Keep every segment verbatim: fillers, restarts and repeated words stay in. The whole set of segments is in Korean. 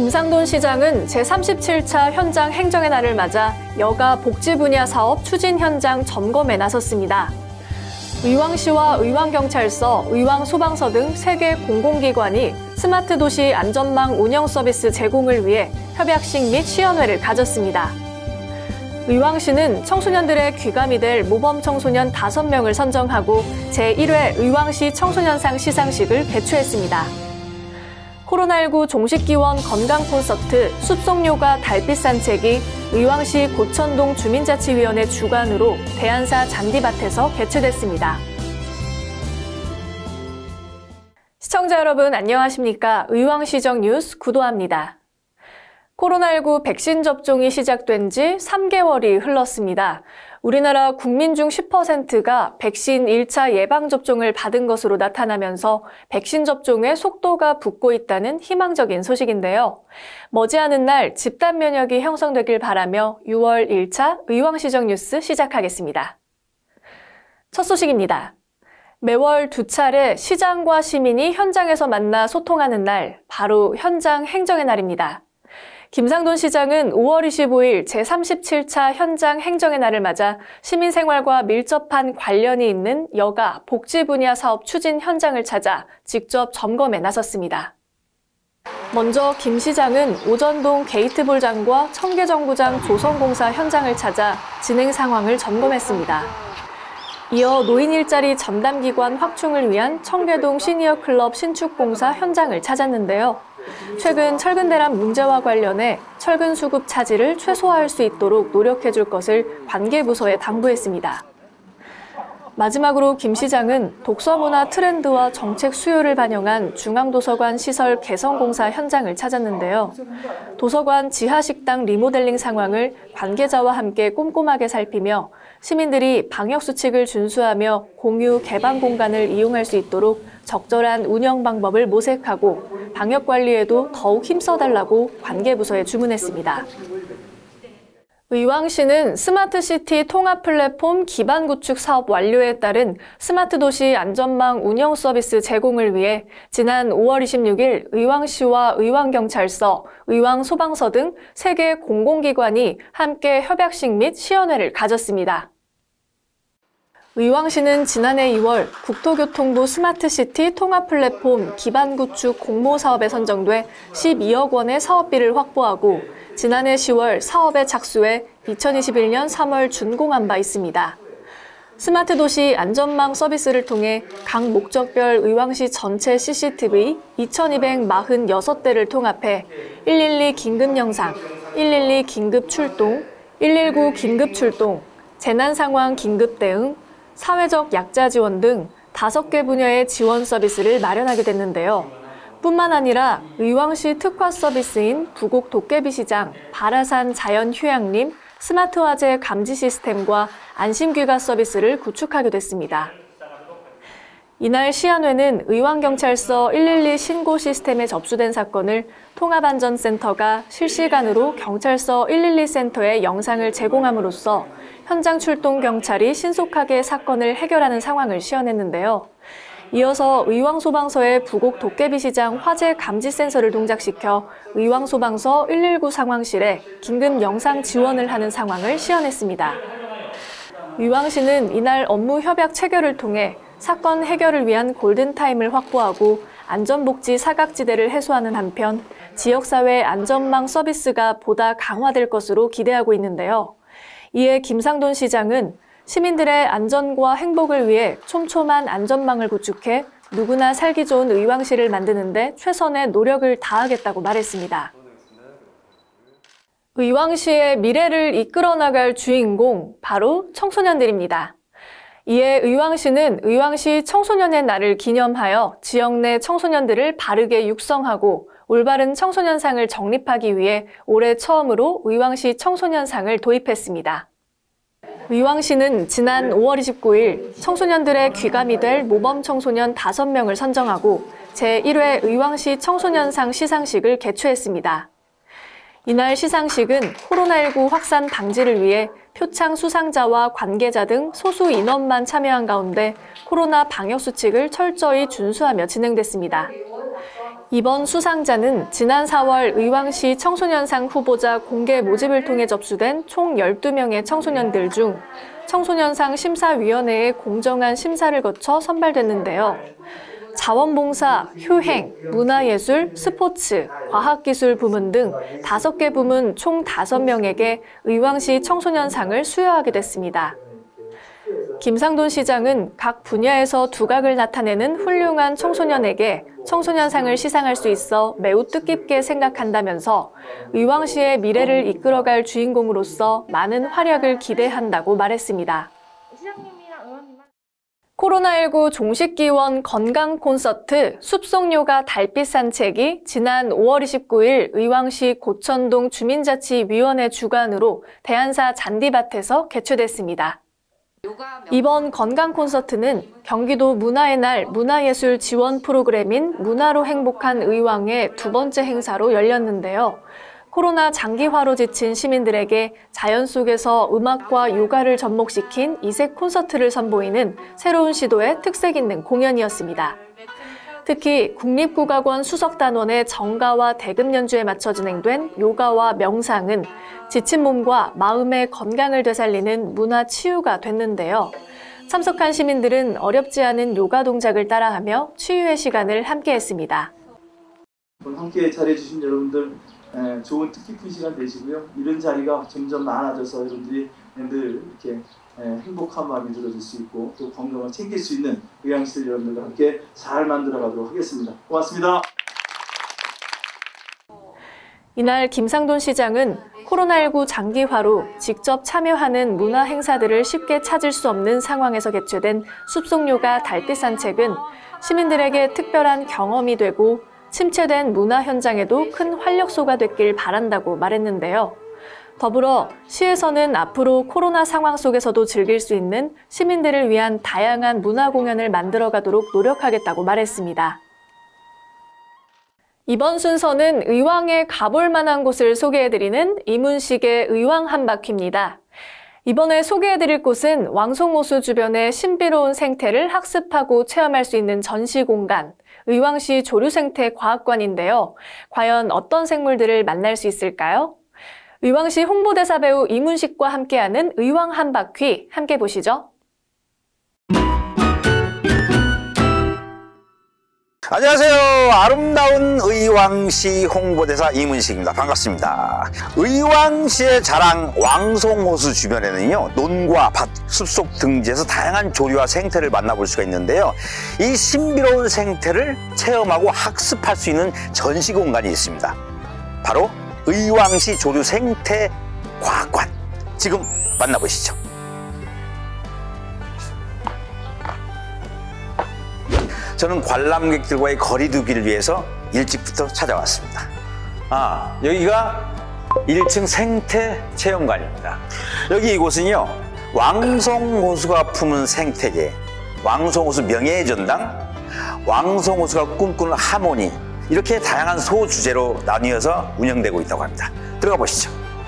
김상돈 시장은 제삼십칠 차 현장 행정의 날을 맞아 여가 복지 분야 사업 추진 현장 점검에 나섰습니다. 의왕시와 의왕경찰서, 의왕소방서 등 세 개 공공기관이 스마트 도시 안전망 운영 서비스 제공을 위해 협약식 및 시연회를 가졌습니다. 의왕시는 청소년들의 귀감이 될 모범 청소년 다섯 명을 선정하고 제일 회 의왕시 청소년상 시상식을 개최했습니다. 코로나십구 종식기원 건강 콘서트 숲속요가 달빛 산책이 의왕시 고천동 주민자치위원회 주관으로 대안사 잔디밭에서 개최됐습니다. 시청자 여러분 안녕하십니까? 의왕시정 뉴스 구도합니다. 코로나십구 백신 접종이 시작된 지 삼 개월이 흘렀습니다. 우리나라 국민 중 십 퍼센트가 백신 일 차 예방접종을 받은 것으로 나타나면서 백신 접종의 속도가 붙고 있다는 희망적인 소식인데요. 머지않은 날 집단 면역이 형성되길 바라며 유월 일 차 의왕시정 뉴스 시작하겠습니다. 첫 소식입니다. 매월 두 차례 시장과 시민이 현장에서 만나 소통하는 날, 바로 현장 행정의 날입니다. 김상돈 시장은 오월 이십오일 제삼십칠 차 현장 행정의 날을 맞아 시민생활과 밀접한 관련이 있는 여가, 복지 분야 사업 추진 현장을 찾아 직접 점검에 나섰습니다. 먼저 김 시장은 오전동 게이트볼장과 청계정구장 조성공사 현장을 찾아 진행 상황을 점검했습니다. 이어 노인 일자리 전담기관 확충을 위한 청계동 시니어클럽 신축공사 현장을 찾았는데요. 최근 철근 대란 문제와 관련해 철근 수급 차질을 최소화할 수 있도록 노력해줄 것을 관계부서에 당부했습니다. 마지막으로 김 시장은 독서문화 트렌드와 정책 수요를 반영한 중앙도서관 시설 개선공사 현장을 찾았는데요. 도서관 지하식당 리모델링 상황을 관계자와 함께 꼼꼼하게 살피며 시민들이 방역수칙을 준수하며 공유 개방 공간을 이용할 수 있도록 적절한 운영 방법을 모색하고 방역관리에도 더욱 힘써달라고 관계부서에 주문했습니다. 의왕시는 스마트시티 통합 플랫폼 기반 구축 사업 완료에 따른 스마트 도시 안전망 운영 서비스 제공을 위해 지난 오월 이십육일 의왕시와 의왕경찰서, 의왕소방서 등 세 개 공공기관이 함께 협약식 및 시연회를 가졌습니다. 의왕시는 지난해 이월 국토교통부 스마트시티 통합 플랫폼 기반 구축 공모 사업에 선정돼 십이억 원의 사업비를 확보하고 지난해 시월 사업에 착수해 이천이십일년 삼월 준공한 바 있습니다. 스마트 도시 안전망 서비스를 통해 각 목적별 의왕시 전체 씨씨티비 이천이백사십육 대를 통합해 일일이 긴급 영상, 일일이 긴급 출동, 일일구 긴급 출동, 재난 상황 긴급 대응, 사회적 약자 지원 등 다섯 개 분야의 지원 서비스를 마련하게 됐는데요. 뿐만 아니라 의왕시 특화 서비스인 부곡 도깨비 시장, 바라산 자연휴양림, 스마트 화재 감지 시스템과 안심귀가 서비스를 구축하게 됐습니다. 이날 시연회는 의왕경찰서 일일이 신고 시스템에 접수된 사건을 통합안전센터가 실시간으로 경찰서 일일이 센터에 영상을 제공함으로써 현장 출동 경찰이 신속하게 사건을 해결하는 상황을 시연했는데요. 이어서 의왕소방서의 부곡 도깨비시장 화재 감지 센서를 동작시켜 의왕소방서 일일구 상황실에 긴급 영상 지원을 하는 상황을 시연했습니다. 의왕시는 이날 업무 협약 체결을 통해 사건 해결을 위한 골든타임을 확보하고 안전복지 사각지대를 해소하는 한편 지역사회 안전망 서비스가 보다 강화될 것으로 기대하고 있는데요. 이에 김상돈 시장은 시민들의 안전과 행복을 위해 촘촘한 안전망을 구축해 누구나 살기 좋은 의왕시를 만드는 데 최선의 노력을 다하겠다고 말했습니다. 의왕시의 미래를 이끌어 나갈 주인공, 바로 청소년들입니다. 이에 의왕시는 의왕시 청소년의 날을 기념하여 지역 내 청소년들을 바르게 육성하고 올바른 청소년상을 정립하기 위해 올해 처음으로 의왕시 청소년상을 도입했습니다. 의왕시는 지난 오월 이십구일 청소년들의 귀감이 될 모범 청소년 다섯 명을 선정하고 제일 회 의왕시 청소년상 시상식을 개최했습니다. 이날 시상식은 코로나십구 확산 방지를 위해 표창 수상자와 관계자 등 소수 인원만 참여한 가운데 코로나 방역 수칙을 철저히 준수하며 진행됐습니다. 이번 수상자는 지난 사월 의왕시 청소년상 후보자 공개 모집을 통해 접수된 총 열두 명의 청소년들 중 청소년상 심사위원회의 공정한 심사를 거쳐 선발됐는데요. 자원봉사, 효행, 문화예술, 스포츠, 과학기술 부문 등 다섯 개 부문 총 다섯 명에게 의왕시 청소년상을 수여하게 됐습니다. 김상돈 시장은 각 분야에서 두각을 나타내는 훌륭한 청소년에게 청소년상을 시상할 수 있어 매우 뜻깊게 생각한다면서 의왕시의 미래를 이끌어갈 주인공으로서 많은 활약을 기대한다고 말했습니다. 코로나십구 종식기원 건강 콘서트 숲속요가 달빛 산책이 지난 오월 이십구일 의왕시 고천동 주민자치위원회 주관으로 대한사 잔디밭에서 개최됐습니다. 이번 건강 콘서트는 경기도 문화의 날 문화예술 지원 프로그램인 문화로 행복한 의왕의 두 번째 행사로 열렸는데요. 코로나 장기화로 지친 시민들에게 자연 속에서 음악과 요가를 접목시킨 이색 콘서트를 선보이는 새로운 시도의 특색 있는 공연이었습니다. 특히 국립국악원 수석단원의 정가와 대금 연주에 맞춰 진행된 요가와 명상은 지친 몸과 마음의 건강을 되살리는 문화 치유가 됐는데요. 참석한 시민들은 어렵지 않은 요가 동작을 따라하며 치유의 시간을 함께했습니다. 함께 잘해주신 여러분들 좋은 뜻깊은 시간 되시고요. 이런 자리가 점점 많아져서 여러분들이 늘 이렇게 행복한 마음이 들어줄 수 있고 또 건강을 챙길 수 있는 의왕시 여러분들과 함께 잘 만들어 가도록 하겠습니다. 고맙습니다. 이날 김상돈 시장은 코로나십구 장기화로 직접 참여하는 문화 행사들을 쉽게 찾을 수 없는 상황에서 개최된 숲속요가 달빛 산책은 시민들에게 특별한 경험이 되고 침체된 문화 현장에도 큰 활력소가 됐길 바란다고 말했는데요. 더불어 시에서는 앞으로 코로나 상황 속에서도 즐길 수 있는 시민들을 위한 다양한 문화 공연을 만들어가도록 노력하겠다고 말했습니다. 이번 순서는 의왕에 가볼 만한 곳을 소개해드리는 이문식의 의왕 한 바퀴입니다. 이번에 소개해드릴 곳은 왕송호수 주변의 신비로운 생태를 학습하고 체험할 수 있는 전시 공간, 의왕시 조류생태과학관인데요. 과연 어떤 생물들을 만날 수 있을까요? 의왕시 홍보대사 배우 이문식과 함께하는 의왕 한 바퀴 함께 보시죠. 안녕하세요. 아름다운 의왕시 홍보대사 이문식입니다. 반갑습니다. 의왕시의 자랑 왕송호수 주변에는요, 논과 밭, 숲속 등지에서 다양한 조류와 생태를 만나볼 수가 있는데요. 이 신비로운 생태를 체험하고 학습할 수 있는 전시 공간이 있습니다. 바로 의왕시 조류생태과학관. 지금 만나보시죠. 저는 관람객들과의 거리두기를 위해서 일찍부터 찾아왔습니다. 아, 여기가 일 층 생태 체험관입니다. 여기 이곳은요, 왕송호수가 품은 생태계, 왕송호수 명예의 전당, 왕송호수가 꿈꾸는 하모니, 이렇게 다양한 소주제로 나뉘어서 운영되고 있다고 합니다. 들어가 보시죠.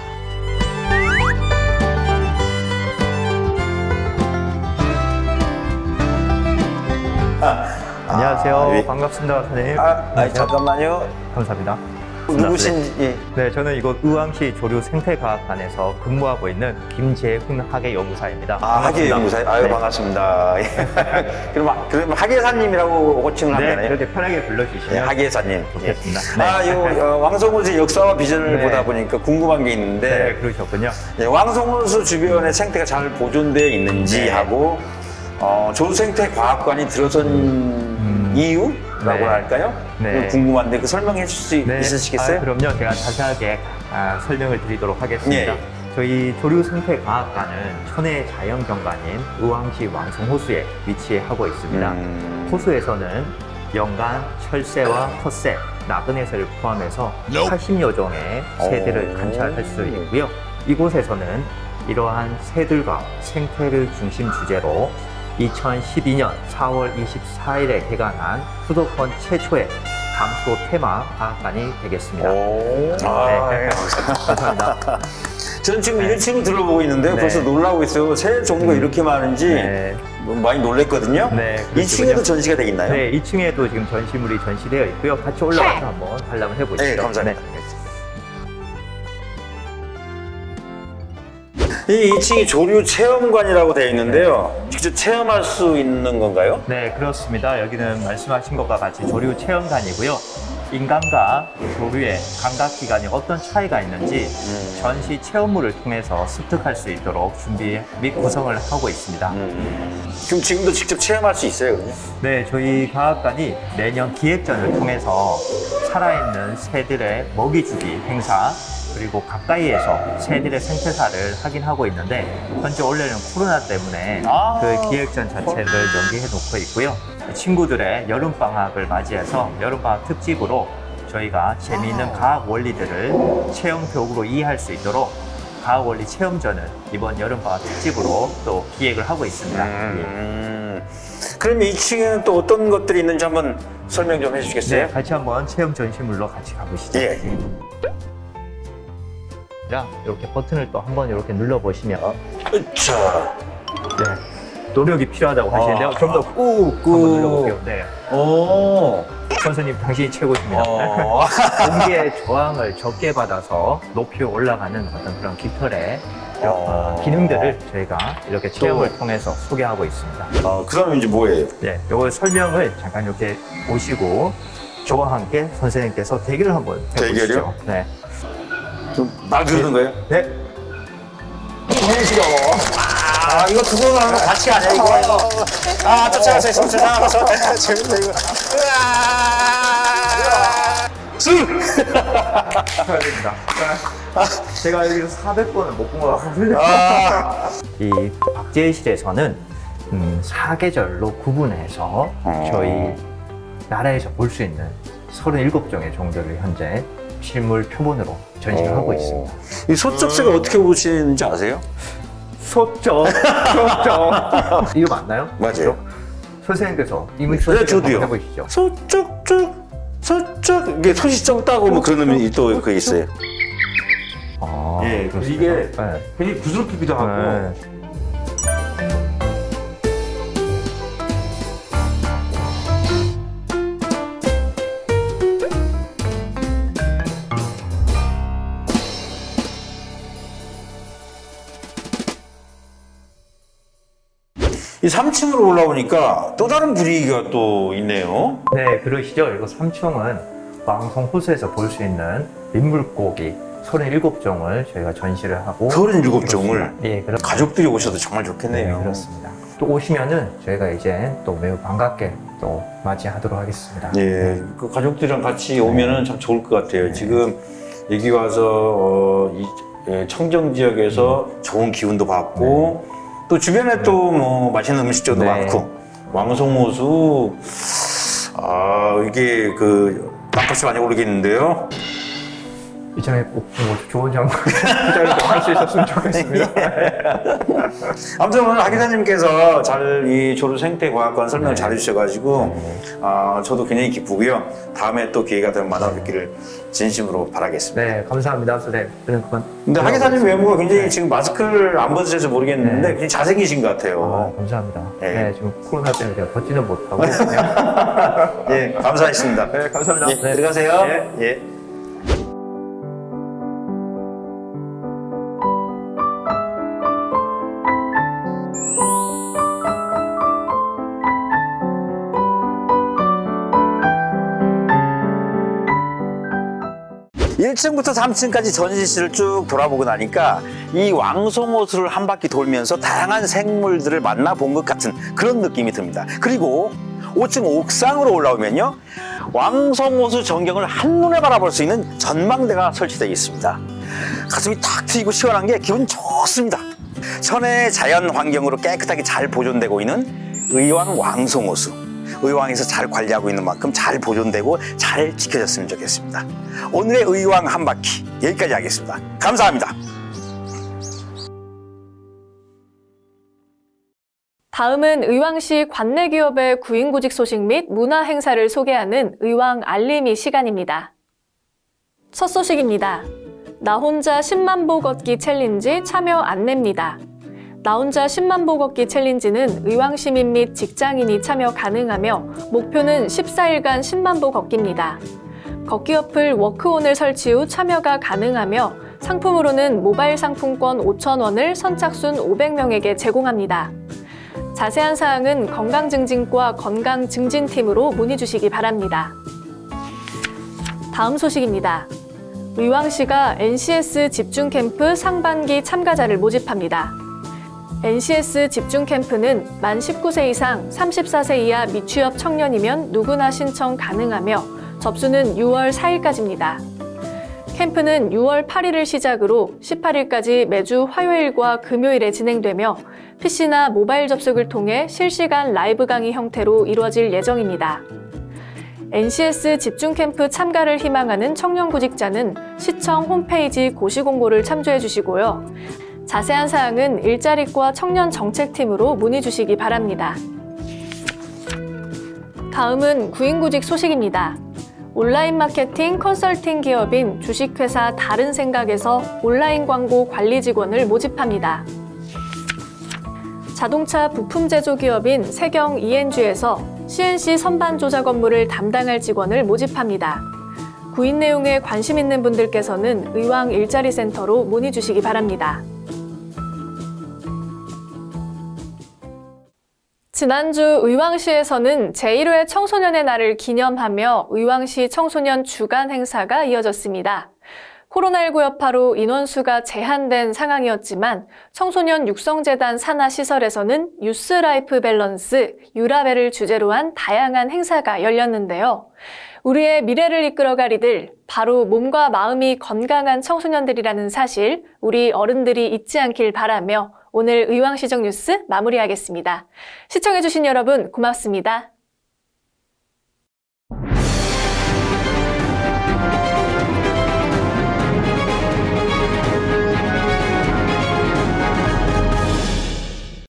아, 안녕하세요. 아, 예. 반갑습니다, 선생님. 아, 아니, 잠깐만요. 감사합니다. 누구신지? 네, 네, 저는 이곳 의왕시 조류생태과학관에서 근무하고 있는 김재훈 학예연구사입니다. 아, 학예연구사. 아유, 네. 반갑습니다. 그럼, 그럼 학예사님이라고 호칭을 하면 네, 되나요? 이렇게 편하게 불러주시면 네, 학예사님. 좋겠습니다. 예. 네. 아, 요 어, 왕송호수의 역사와 비전을 네. 보다 보니까 궁금한 게 있는데, 네, 그러셨군요. 네, 왕송호수 주변의 생태가 잘 보존되어 있는지 네. 하고, 어, 조류생태과학관이 들어선 음. 이유라고 네. 할까요? 네. 궁금한데 그 설명해 주실 수 네. 있으시겠어요? 아, 그럼요. 제가 자세하게 아, 설명을 드리도록 하겠습니다. 네. 저희 조류생태과학관은 천혜 자연경관인 의왕시 왕송호수에 위치하고 있습니다. 음. 호수에서는 연간 철새와 텃새, 나그네새를 포함해서 팔십여 종의 새들을 오. 관찰할 수 있고요. 이곳에서는 이러한 새들과 생태를 중심 주제로 이천십이 년 사월 이십사일에 개관한 수도권 최초의 감소 테마 과학관이 되겠습니다. 오. 아, 네. 감사합니다. 저는 지금 일 층 둘러보고 있는데 네. 벌써 놀라고 있어요. 새 종류가 음. 이렇게 많은지 네. 많이 놀랬거든요. 네, 이 층에도 전시가 되어 있나요? 네, 이 층에도 지금 전시물이 전시되어 있고요. 같이 올라가서 한번 관람을 해보시죠. 네, 감사합니다. 네. 이 이 층이 조류 체험관이라고 되어 있는데요. 직접 체험할 수 있는 건가요? 네, 그렇습니다. 여기는 말씀하신 것과 같이 조류 체험관이고요. 인간과 조류의 감각기관이 어떤 차이가 있는지 음. 전시 체험물을 통해서 습득할 수 있도록 준비 및 구성을 하고 있습니다. 음. 그럼 지금도 직접 체험할 수 있어요, 그러면? 네, 저희 과학관이 매년 기획전을 통해서 살아있는 새들의 먹이주기 행사, 그리고 가까이에서 새들의 생태사를 확인하고 있는데, 현재 원래는 코로나 때문에 아 그 기획전 자체를 연기해 놓고 있고요. 친구들의 여름방학을 맞이해서 여름방학 특집으로 저희가 재미있는 과학 원리들을 체험교육으로 이해할 수 있도록 과학원리 체험전을 이번 여름방학 특집으로 또 기획을 하고 있습니다. 음. 그럼 이 층에는 또 어떤 것들이 있는지 한번 설명 좀 해주시겠어요? 네, 같이 한번 체험 전시물로 같이 가보시죠. 예. 자, 이렇게 버튼을 또 한번 이렇게 눌러보시면 자, 네, 노력이 필요하다고 하시는데요. 아. 좀 더 꾹 한번 눌러볼게요. 네. 오. 선생님, 당신이 최고십니다. 어. 공기의 저항을 적게 받아서 높이 올라가는 어떤 그런 깃털의 어. 기능들을 저희가 이렇게 체험을 통해서 소개하고 있습니다. 어, 그 다음에 이제 뭐예요? 네, 요거 설명을 잠깐 이렇게 보시고 저와 함께 선생님께서 대결을 한번 해보시죠. 대결이요? 네. 말 들는 거예요? 네. 보내시죠. 아, 이거 두 분 하는 거 같이 가네, 이거. 아, 쫓아가세요, 쫓아가서. 재밌네, 이거. 으아! 승! 축하드립니다. 제가 여기서 사백 번을 못 본 것 같거든요. 아. 이 박제실에서는 음, 사계절로 구분해서 어. 저희 나라에서 볼 수 있는 서른일곱 종의 종들을 현재 실물 표본으로 전시를 하고 있습니다. 이 소쩍새가 어떻게 보시는지 아세요? 소쩍, 소쩍. 이거 맞나요? 맞아요. 선생님께서 이미 네, 소쩍 저도요. 한번 해보시죠. 소쩍쩍, 소쩍. 이게 소시적 따고 뭐 그런 의미 또 그 있어요. 아, 예, 그렇습니까? 이게 네. 굉장히 부드럽기도 하고 네. 이 삼 층으로 올라오니까 또 다른 분위기가 또 있네요. 네, 그러시죠. 이거 삼 층은 방송 호수에서 볼 수 있는 민물고기 서른일곱 종을 저희가 전시를 하고 서른일곱 종을 예, 그렇 가족들이 오셔도 정말 네, 좋겠네요. 그렇습니다. 또 오시면은 저희가 이제 또 매우 반갑게 또 맞이하도록 하겠습니다. 예, 그 가족들이랑 같이 오면은 참 좋을 것 같아요. 지금 여기 와서 어, 이 예, 청정 지역에서 좋은 기운도 받고 또 주변에 또 뭐 맛있는 음식점도 네. 많고 왕송호수 아 이게 그 땅값이 많이 오르겠는데요. 이참에 꼭 뭐 좋은 장면 투자를 좀 할 수 있었으면 좋겠습니다. 아무튼 오늘 하 기사님께서 잘 이 조류생태과학관 설명을 네. 잘 해주셔가지고 아 저도 굉장히 기쁘고요. 다음에 또 기회가 되면 만나뵙기를 진심으로 바라겠습니다. 네, 감사합니다, 선생님. 저는 그만. 근데 하 기사님 외모가 굉장히 네. 지금 마스크를 안 벗으셔서 모르겠는데 네. 굉장히 잘생기신 것 아, 같아요. 감사합니다. 네. 네. 지금 코로나 때문에 제가 걷지는 못하고. 그냥. 예, 감사했습니다. 네, 감사합니다. 예, 들어가세요. 네. 예. 일 층부터 삼 층까지 전시실을 쭉 돌아보고 나니까 이 왕송호수를 한 바퀴 돌면서 다양한 생물들을 만나본 것 같은 그런 느낌이 듭니다. 그리고 오 층 옥상으로 올라오면요, 왕송호수 전경을 한눈에 바라볼 수 있는 전망대가 설치되어 있습니다. 가슴이 탁 트이고 시원한 게 기분 좋습니다. 천혜의 자연 환경으로 깨끗하게 잘 보존되고 있는 의왕 왕송호수. 의왕에서 잘 관리하고 있는 만큼 잘 보존되고 잘 지켜졌으면 좋겠습니다. 오늘의 의왕 한 바퀴 여기까지 하겠습니다. 감사합니다. 다음은 의왕시 관내기업의 구인구직 소식 및 문화 행사를 소개하는 의왕 알림이 시간입니다. 첫 소식입니다. 나 혼자 십만 보 걷기 챌린지 참여 안내입니다. 나 혼자 십만 보 걷기 챌린지는 의왕시민 및 직장인이 참여 가능하며 목표는 십사 일간 십만 보 걷기입니다. 걷기 어플 워크온을 설치 후 참여가 가능하며 상품으로는 모바일 상품권 오천 원을 선착순 오백 명에게 제공합니다. 자세한 사항은 건강증진과 건강증진팀으로 문의 주시기 바랍니다. 다음 소식입니다. 의왕시가 엔씨에스 집중캠프 상반기 참가자를 모집합니다. 엔씨에스 집중캠프는 만 십구 세 이상 삼십사 세 이하 미취업 청년이면 누구나 신청 가능하며 접수는 유월 사 일까지입니다. 캠프는 유월 팔 일을 시작으로 십팔 일까지 매주 화요일과 금요일에 진행되며 피씨나 모바일 접속을 통해 실시간 라이브 강의 형태로 이루어질 예정입니다. 엔씨에스 집중캠프 참가를 희망하는 청년 구직자는 시청 홈페이지 고시공고를 참조해 주시고요. 자세한 사항은 일자리과 청년정책팀으로 문의 주시기 바랍니다. 다음은 구인구직 소식입니다. 온라인 마케팅 컨설팅 기업인 주식회사 다른 생각에서 온라인 광고 관리 직원을 모집합니다. 자동차 부품 제조 기업인 세경 이엔지에서 씨엔씨 선반 조작 업무를 담당할 직원을 모집합니다. 구인 내용에 관심 있는 분들께서는 의왕 일자리센터로 문의 주시기 바랍니다. 지난주 의왕시에서는 제일 회 청소년의 날을 기념하며 의왕시 청소년 주간 행사가 이어졌습니다. 코로나십구 여파로 인원수가 제한된 상황이었지만 청소년 육성재단 산하시설에서는 유스 라이프 밸런스, 유라벨을 주제로 한 다양한 행사가 열렸는데요. 우리의 미래를 이끌어갈 이들, 바로 몸과 마음이 건강한 청소년들이라는 사실, 우리 어른들이 잊지 않길 바라며 오늘 의왕시정 뉴스 마무리하겠습니다. 시청해주신 여러분 고맙습니다.